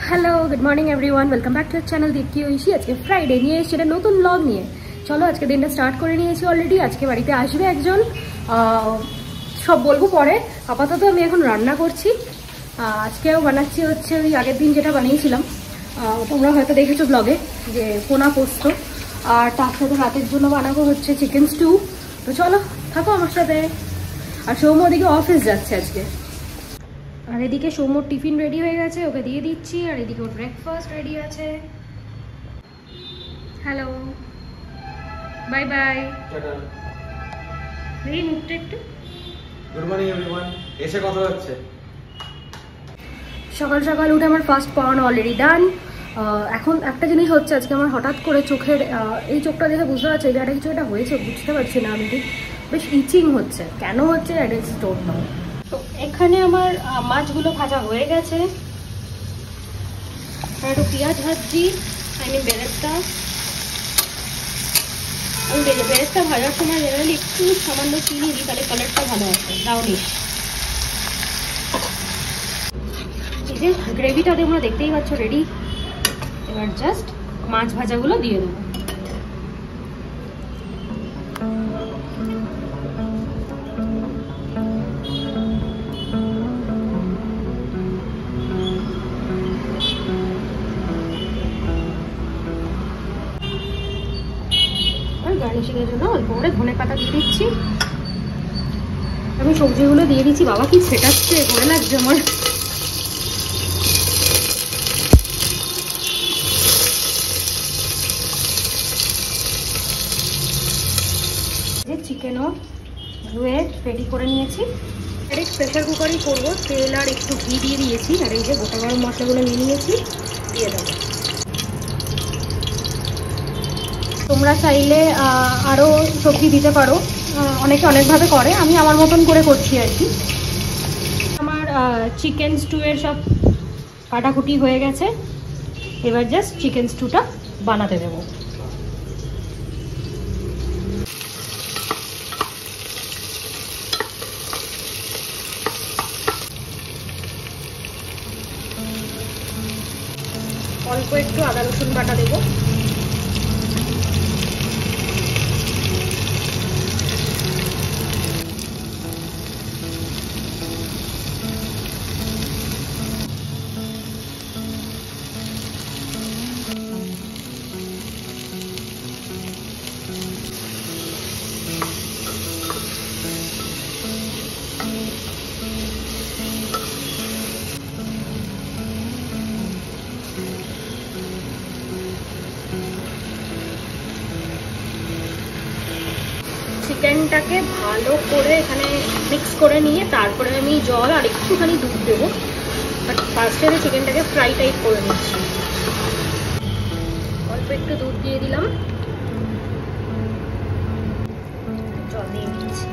Hello, good morning everyone, welcome back to channel Dipti Oishi. আজকে Friday নিয়ে এসেছি একটা নতুন ব্লগ নিয়ে। চলো আজকে দিনটা স্টার্ট করে নিয়েছি অলরেডি। আজকে বাড়িতে আসবে একজন, সব বলবো পরে। আপাতত আমি এখন রান্না করছি। আজকেও বানাচ্ছি হচ্ছে ওই আগের দিন যেটা বানিয়েছিলাম, তোমরা হয়তো দেখেছো ব্লগে, যে পোনা পোস্ত। আর তার সাথে রাতের জন্য বানাবো হচ্ছে চিকেন স্টু। তো চলো থাকো আমার সাথে। আর সৌম্য ওদিকে অফিস যাচ্ছে আজকে। আর এদিকে সৌম্যর টিফিন রেডি হয়ে গেছে, ওকে দিয়ে দিচ্ছি। আর এদিকে ওর ব্রেকফাস্ট রেডি আছে। Hello, bye bye. এই মুখটা একটু। গুড মর্নিং এভরিওয়ান, এসে কথা হচ্ছে। সকাল সকাল উঠে আমার ফার্স্ট পড়ানো অলরেডি ডান। এখন একটা জিনিস হচ্ছে, আজকে আমার হঠাৎ করে চোখের এই চোখটা দেখে বুঝতে পারছি এটা কিছু একটা হয়েছে, বুঝতে পারছি না আমি ঠিক। বেশ ইচিং হচ্ছে, কেন হচ্ছে ডোন্ট নো। তো এখানে আমার মাছগুলো ভাজা হয়ে গেছে। আর একটু পেঁয়াজ ভাজছি, বেরেস্তা। আমি বেরেস্তা ভাজার সময় জেনারেলি একটু সামান্য চিনি দিই, তাহলে কালারটা ভালো আসে, ব্রাউনিশ। এই যে গ্রেভিটা তোমরা দেখতেই পাচ্ছ রেডি। এবার জাস্ট মাছ ভাজাগুলো দিয়ে দেবো। গার্নিশিংয়ের জন্য অল্প করে ধনে পাতা দিয়ে দিচ্ছি। আমি সবজিগুলো দিয়ে দিচ্ছি। বাবা কি ছেটাচ্ছে, ভয় লাগছে আমার। যে চিকেনও ধুয়ে রেডি করে নিয়েছি। ডাইরেক্ট প্রেশার কুকারই করবো। তেল আর একটু ঘি দিয়ে দিয়েছি। আর এই যে গোটা গরম মশলাগুলো নিয়ে নিয়েছি, দিয়ে দেবো। তোমরা চাইলে আরও সবজি দিতে পারো, অনেকে অনেকভাবে করে, আমি আমার মতন করে করছি আর কি। আমার চিকেন স্টুয়ের সব কাটাকুটি হয়ে গেছে। এবার জাস্ট চিকেন স্টুটা বানাতে দেবো। অল্প একটু আদা রসুন বাটা দেবো। চিকেনটাকে ভালো করে এখানে মিক্স করে নিয়ে তারপরে আমি জল আর একটুখানি দুধ দেবো। বাট ফার্স্টে চিকেনটাকে ফ্রাই টাইপ করে নিচ্ছি। অল্প একটু দুধ দিয়ে দিলাম, জল দিয়ে নিচ্ছি।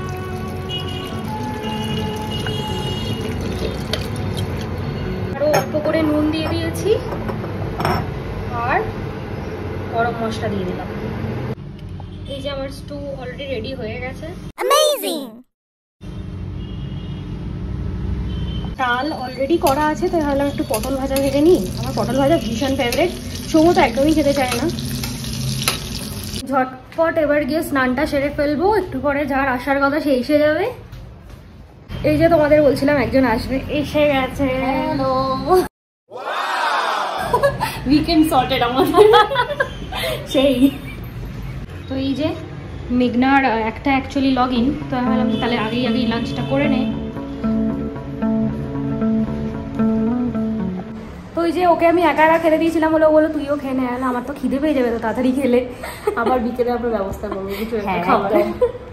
আরও অল্প করে নুন দিয়ে দিয়েছি আর গরম মশলা দিয়ে দিলাম। এই যে আমার স্টু অলরেডি রেডি হয়ে গেছে। অ্যামেজিং। ডাল অলরেডি করা আছে, তো ভাবলাম একটু পটল ভাজা ভেজে নিই। আমার পটল ভাজা ভীষণ ফেভারিট। সৌম্য তো একদমই খেতে চায় না। ঝটপট এবার গিয়ে স্নানটা সেরে ফেলবো, একটু পরে যার আসার কথা সে এসে যাবে। এই যে তোমাদের বলছিলাম একজন আসবে, এসে গেছে। হ্যালো, উইকেন্ড সর্টেড আমার। সেই তো এই যে মেঘনার একটা অ্যাকচুয়ালি লগ ইন, তো আমি ভাবলাম তাহলে আগেই লাঞ্চটা করে নে। তো ওই যে ওকে আমি একা খেতে দিয়েছিলাম, বলো তুইও খেয়ে নে। আমার তো খিদে পেয়ে যাবে, তো তাড়াতাড়ি খেলে আবার বিকেলে আমরা ব্যবস্থা করবো কিছু একটা খাবারের।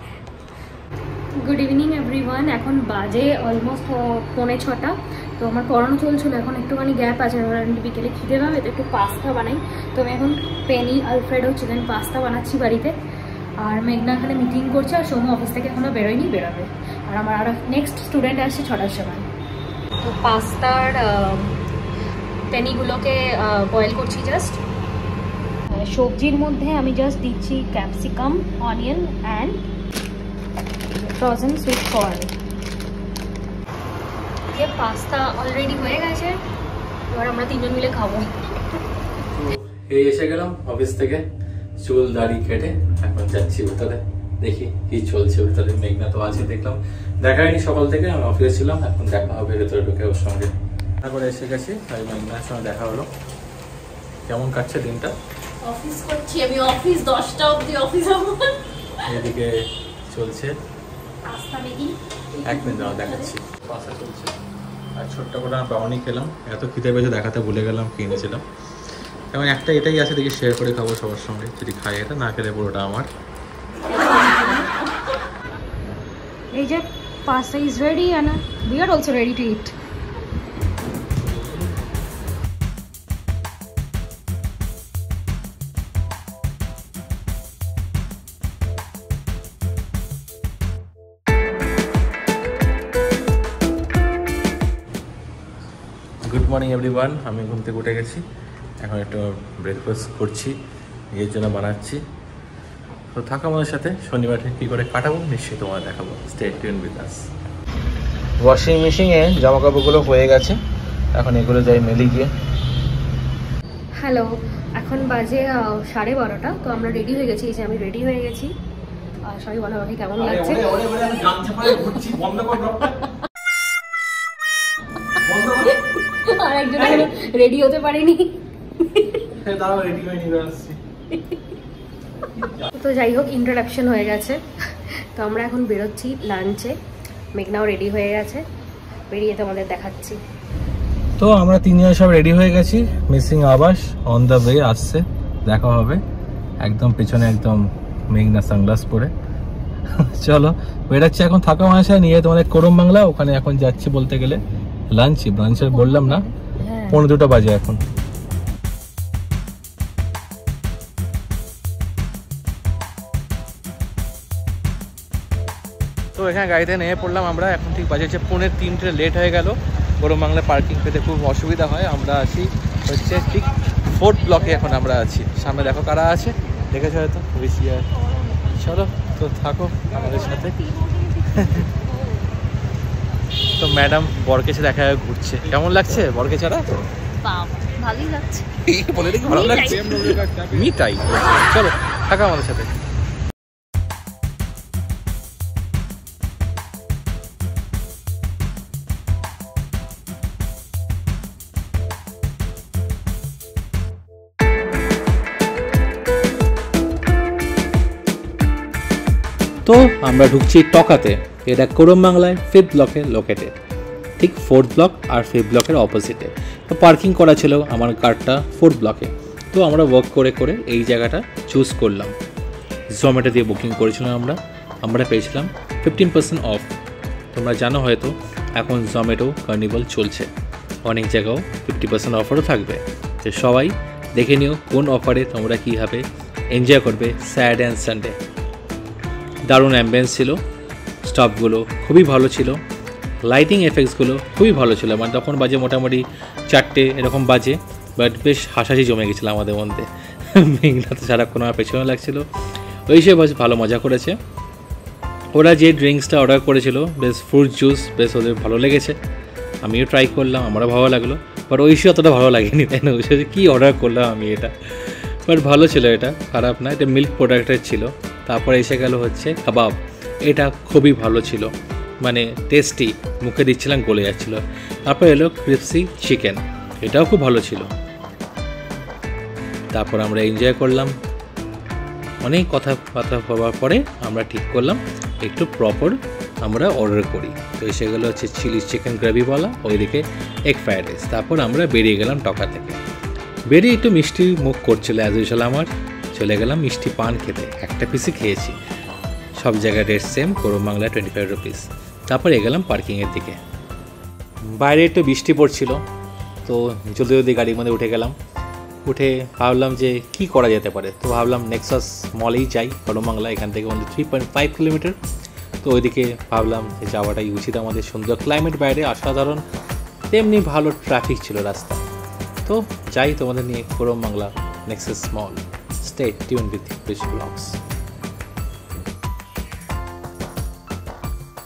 গুড ইভিনিং এভরিওয়ান, এখন বাজে অলমোস্ট 5:45। তো আমার পড়ানো চলছিল, এখন একটুখানি গ্যাপ আছে। বিকেলে খিদে পাবে তো একটু পাস্তা বানাই। তো আমি এখন পেনি আলফ্রেডো চিকেন পাস্তা বানাচ্ছি বাড়িতে। আর মেঘনা এখানে মিটিং করছে, আর সৌম্য অফিস থেকে এখনো বেরোয়নি, বেরোবে। আর আমার আরও নেক্সট স্টুডেন্ট আসছে 6টার সময়। তো পাস্তার পেনিগুলোকে বয়েল করছি জাস্ট। সবজির মধ্যে আমি জাস্ট দিচ্ছি capsicum, onion and frozen sweet corn. ये पास्ता ऑलरेडी হয়ে গেছে। তো এবার আমরা তিনজন মিলে খাবো। এই এসে গেলাম অফিস থেকে, চুল দাড়ি কেটে এখন যাচ্ছি ভেতরে, দেখি কি চলছে ভেতরে। মেঘনা তো আছে দেখলাম, দেখা হয়নি সকাল থেকে, আমি অফিসে ছিলাম, এখন দেখা হবে ভেতরে ঢুকে ওর সঙ্গে। তারপরে এসে গেছি, তাই মেঘনার সঙ্গে দেখা হলো। কেমন কাটছে দিনটা? অফিস করছি আমি, অফিস 10টা অবধি অফিস আমার। এদিকে চলছে পাস্তা ম্যাগি, এক মিনিট দাও দেখাচ্ছি। পাস্তা চলছে আর ছোট্ট করে ব্রাউনি খেলাম, এত খিদে পেয়েছে দেখাতে ভুলে গেলাম কি এনেছিলাম। এবং একটা এটাই আছে, দেখি শেয়ার করে খাবো সবার সঙ্গে, যদি খাই এটা, না খেলে পুরোটা আমার। এই যে pasta is ready and we are also ready to eat. Good morning everyone, আমি ঘুম থেকে উঠে গেছি, এখন একটু ব্রেকফাস্ট করছি, এর জন্য বানাচ্ছি। তো থাকা আমাদের সাথে, শনিবারটা কী করে কাটাবো নিশ্চয়ই তোমার দেখাবো। Stay tuned with us. Washing মেশিনে জামা কাপড়গুলো হয়ে গেছে, এখন এগুলো যাই মেলি গিয়ে। হ্যালো, এখন বাজে 12:30, তো আমরা রেডি হয়ে গেছি। এই যে আমি রেডি হয়ে গেছি, সবাই বলো আমাকে কেমন লাগছে। আর একজন রেডি হতে পারেনি। তো যাই হোক, ইন্ট্রোডাকশন হয়ে গেছে, তো আমরা এখন বেরোচ্ছি লাঞ্চে। মেঘনাও রেডি হয়ে গেছে, বেরিয়ে তোমাদের দেখাচ্ছি। তো আমরা তিনজন সব রেডি হয়ে গেছি, মিসিং আবাস অন দ্য ওয়ে আসছে, দেখা হবে। একদম পেছনে একদম মেঘনা সানগ্লাস পরে। চলো বেরোচ্ছি এখন, থাকা মাসে নিয়ে তোমাদের করম বাংলা, ওখানে এখন যাচ্ছি বলতে গেলে লাঞ্চে বললাম না, 1:45 বাজে এখন। তো এখানে গাড়িতে নেমে পড়লাম আমরা, এখন ঠিক বাজে 2:45, লেট হয়ে গেল। গরম বাংলা পার্কিং পেতে খুব অসুবিধা হয়। আমরা আছি হচ্ছে ঠিক 4th ব্লকে, এখন আমরা আছি। সামনে দেখো কারা আছে, দেখেছো হয়তো, হুইসিয়ার। চলো তো থাকো আমাদের সাথে। তো ম্যাডাম বরকে ছাড়া দেখা ঘুরছে, কেমন লাগছে বরকে ছাড়া? ভালোই লাগছে, বলে দেখি ভালো লাগছে, মিটাই। চলো থাকো আমাদের সাথে। তো আমরা ঢুকছি টকাতে, এটা করম বাংলায় 5th ব্লকে লোকেটেড, ঠিক 4th ব্লক আর 5th ব্লকের অপোজিটে। তো পার্কিং করা ছিল আমার কারটা 4th ব্লকে। তো আমরা ওয়ার্ক করে করে এই জায়গাটা চুজ করলাম। জোম্যাটো দিয়ে বুকিং করেছিলাম আমরা পেয়েছিলাম 15% অফ। তোমরা জানো হয়তো এখন জোম্যাটো কার্নিভাল চলছে, অনেক জায়গাও 50% অফারও থাকবে। তো সবাই দেখে নিও কোন অফারে তোমরা কীভাবে এনজয় করবে স্যাটারডে অ্যান্ড সানডে। দারুণ অ্যাম্বিয়েন্স ছিল, স্টাফগুলো খুবই ভালো ছিল, লাইটিং এফেক্টসগুলো খুবই ভালো ছিল। মানে তখন বাজে মোটামুটি 4টে এরকম বাজে, বাট বেশ হাসাহাসি জমে গেছিলো আমাদের মধ্যে। মেঘনা তো সারাক্ষণ আমার পেছনে লাগছিলো, ওই সে বেশ ভালো মজা করেছে। ওরা যে ড্রিঙ্কসটা অর্ডার করেছিল, বেশ ফ্রুট জুস, বেশ ওদের ভালো লেগেছে। আমিও ট্রাই করলাম, আমারও ভালো লাগলো, বাট ওই সে অতটা ভালো লাগেনি, তাই না? ওই সে কী অর্ডার করলাম আমি এটা, বাট ভালো ছিল, এটা খারাপ না। এটা মিল্ক প্রোডাক্টের ছিল। তারপরে এসে গেল হচ্ছে কাবাব, এটা খুবই ভালো ছিল, মানে টেস্টি, মুখে দিচ্ছিলাম গলে যাচ্ছিল। তারপর এলো ক্রিপসি চিকেন, এটাও খুব ভালো ছিল। তারপর আমরা এনজয় করলাম, অনেক কথাবার্তা হওয়ার পরে আমরা ঠিক করলাম একটু প্রপার আমরা অর্ডার করি। তো এসে গেলো হচ্ছে চিলি চিকেন গ্রেভিওয়ালা, ওইদিকে এগ ফ্রাইড রাইস। তারপর আমরা বেরিয়ে গেলাম টকা থেকে। বেরিয়ে একটু মিষ্টি মুখ করছিল অ্যাজ ইউজুয়াল আমার, চলে গেলাম মিষ্টি পান খেতে। একটা পিসই খেয়েছি, সব জায়গায় rate same, Koramangala 25 rupees. তারপর গেলাম পার্কিংয়ের দিকে। বাইরে একটু বৃষ্টি পড়ছিল, তো জলদি জলদি গাড়ির মধ্যে উঠে গেলাম। উঠে ভাবলাম যে কি করা যেতে পারে, তো ভাবলাম নেক্সাস মলেই যাই। করম বাংলা এখান থেকে অনলি 3.5 কিলোমিটার, তো ওইদিকে ভাবলাম যে যাওয়াটাই উচিত আমাদের। সুন্দর ক্লাইমেট, বাইরে অসাধারণ, তেমনি ভালো ট্রাফিক ছিল রাস্তা। তো যাই তোমাদের নিয়ে Koramangala Nexus mall. Stay tuned with Krish vlogs.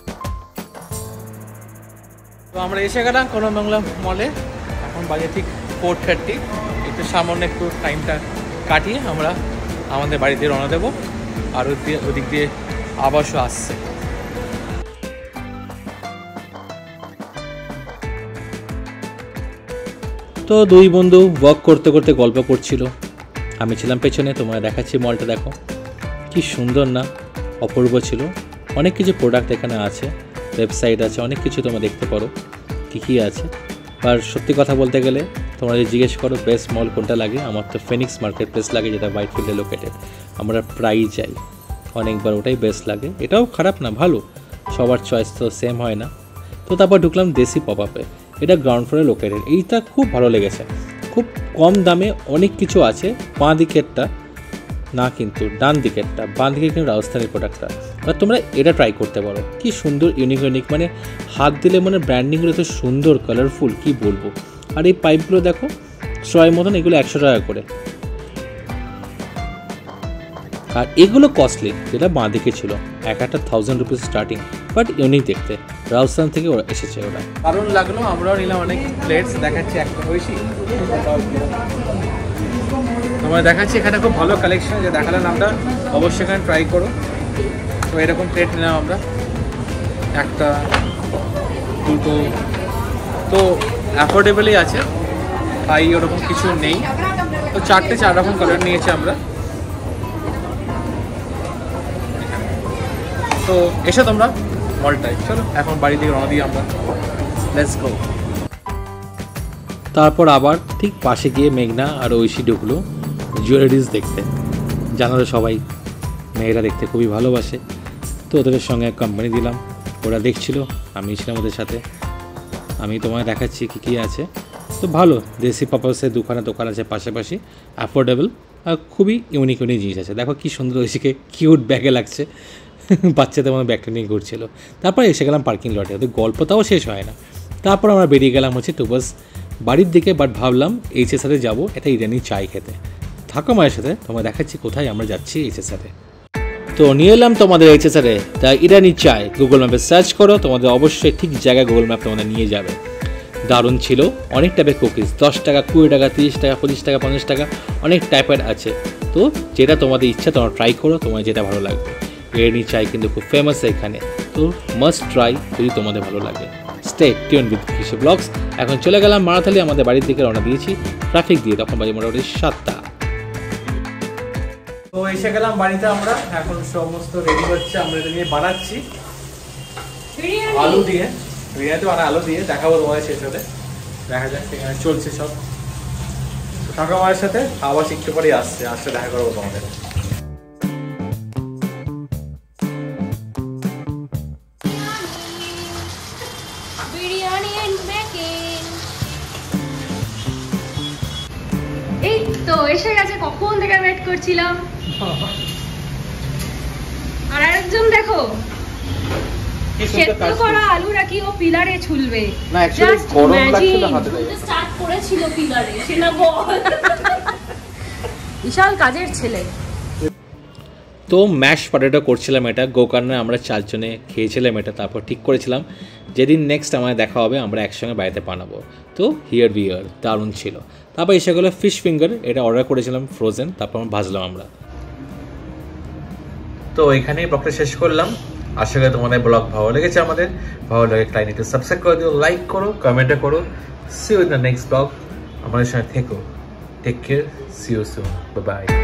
তো আমরা এসে গেলাম করম বাংলা মলে, এখন বাজে ঠিক 4:30, একটু সামান্য একটু টাইমটা কাটিয়ে আমরা আমাদের বাড়িতে রওনা দেবো। আর ওদিক দিয়ে আবাসও আসছে। তো দুই বন্ধু ওয়াক করতে করতে গল্প করছিল, আমি ছিলাম পেছনে। তোমরা দেখাচ্ছি মলটা, দেখো কি সুন্দর না, অপূর্ব ছিল। অনেক কিছু প্রোডাক্ট এখানে আছে, ওয়েবসাইট আছে, অনেক কিছু তোমরা দেখতে পারো কী কী আছে। আর সত্যি কথা বলতে গেলে তোমরা যদি জিজ্ঞেস করো বেস্ট মল কোনটা লাগে, আমার তো ফিনিক্স মার্কেট প্লেস লাগে, যেটা হোয়াইটফিল্ডে লোকেটেড। আমরা প্রায়ই যাই, অনেকবার ওটাই বেস্ট লাগে। এটাও খারাপ না, ভালো, সবার চয়েস তো সেম হয় না। তো তারপর ঢুকলাম দেশি পপ আপে, এটা গ্রাউন্ড ফ্লোরে লোকেটেড। এইটা খুব ভালো লেগেছে, খুব কম দামে অনেক কিছু আছে। বাঁ দিকেরটা না, কিন্তু ডান দিকেরটা, বাঁ দিকে কিন্তু রাজস্থানের প্রোডাক্টটা। আর তোমরা এটা ট্রাই করতে পারো, কি সুন্দর ইউনিক ইউনিক, মানে হাত দিলে মানে ব্র্যান্ডিংগুলো এত সুন্দর কালারফুল, কি বলবো। আর এই পাইপগুলো দেখো স্ট্রয়ের মতন, এগুলো 100 টাকা করে। আর এগুলো কস্টলি, যেটা বাঁ দিকে ছিল, একটা 1000 রুপিস স্টার্টিং, বাট ইউনিক দেখতে। রাজস্থান থেকে ওরা এসেছে, ওরা কারণ লাগলো। আমরাও নিলাম অনেক প্লেটস, দেখাচ্ছি একটা বেশি তোমার দেখাচ্ছি। এখানে খুব ভালো কালেকশন, যে দেখালাম আমরা, অবশ্যই এখানে ট্রাই করো। তো এরকম প্লেট নিলাম আমরা, একটা, দুটো, তো অ্যাফোর্ডেবলই আছে, হাই ওরকম কিছু নেই। তো 4 রকম কালার নিয়েছি আমরা। তো এসে তোমরা মলটাই, চলো এখন বাড়ি থেকে রওনা দিই আমরা, লেটস গো। তারপর আবার ঠিক পাশে গিয়ে মেঘনা আর ঐশী ঢুকলো জুয়েলারিজ দেখতে। জানালো সবাই মেয়েরা দেখতে খুবই ভালোবাসে, তো ওদের সঙ্গে কোম্পানি দিলাম। ওরা দেখছিল, আমি ছিলাম ওদের সাথে। আমি তোমায় দেখাচ্ছি কী কী আছে। তো ভালো দেশি পারপাসে দোকান আছে পাশাপাশি, অ্যাফোর্ডেবল আর খুবই ইউনিক ইউনিক জিনিস আছে। দেখো কী সুন্দর ঐশীকে কিউট ব্যাগে লাগছে, বাচ্চাদের মধ্যে ব্যাগটা নিয়ে ঘুরছিল। তারপর এসে গেলাম পার্কিং লটে, ওদের গল্পটাও শেষ হয় না। তারপর আমরা বেরিয়ে গেলাম টুবাস বাড়ির দিকে। বাট ভাবলাম HSR যাবো একটা ইরানি চাই খেতে। থাকো মায়ের সাথে, তোমরা দেখাচ্ছি কোথায় আমরা যাচ্ছি HSR। তো নিয়ে এলাম তোমাদের HSR, তাই ইরানি চাই গুগল ম্যাপে সার্চ করো, তোমাদের অবশ্যই ঠিক জায়গায় গুগল ম্যাপ তোমাদের নিয়ে যাবে। দারুণ ছিল, অনেক টাইপের কুকিজ, 10 টাকা, 20 টাকা, 30 টাকা, 25 টাকা, 50 টাকা, অনেক টাইপের আছে। তো যেটা তোমাদের ইচ্ছা তোমরা ট্রাই করো, তোমার যেটা ভালো লাগবে। ইরানি চাই কিন্তু খুব ফেমাস এখানে, তো মাস্ট ট্রাই যদি তোমাদের ভালো লাগে। Stay tuned with Krishi vlogs. এখন চলে গেলাম মারাথালি, আমাদের বাড়ির দিকে রওনা দিয়েছি ট্রাফিক দিয়ে, তখন বাজে মোটামুটি 7টা। তো এসে গেলাম বাড়িতে আমরা, এখন সমস্ত রেডি হচ্ছে। আমরা এটা নিয়ে বানাচ্ছি আলু দিয়ে, বিরিয়ানি বানা আলু দিয়ে, দেখাবো তোমাদের শেষ হলে, দেখা যাক। এখানে চলছে সব, থাকা মায়ের সাথে। আবার একটু পরেই আসছে দেখা করবো তোমাদের। এই তো এসে গেছে, কখন থেকে ওয়েট করছিলাম। আর আরেকজন দেখো, সেদ্ধ করা আলু রাখি ও পিলারে ঝুলবে। না অ্যাকচুয়ালি গরম লাগছিল হাতে, স্টার্ট করেছিল পিলারে, সেটা বল। বিশাল কাজের ছেলে। তো ম্যাশ পটেটো করছিলাম, এটা গোকর্ণে আমরা 4 জনে খেয়েছিলাম এটা। তারপর ঠিক করেছিলাম যেদিন নেক্সট আমাদের দেখা হবে আমরা একসঙ্গে বাড়িতে বানাবো। তো হিয়ার বিয়ার দারুণ ছিল। তারপর এসে গেলো ফিশ ফিঙ্গার, এটা অর্ডার করেছিলাম ফ্রোজেন, তারপর ভাজলাম আমরা। তো এখানেই ব্লগটা শেষ করলাম। আশা করি তোমাদের ব্লগ ভালো লেগেছে। আমাদের ভালো লাগে ক্লাইন একটু সাবস্ক্রাইব করে দিও, লাইক করো, কমেন্টে করো। See you in the next vlog. আমাদের সঙ্গে থেকো। Take care, see you soon, bye by.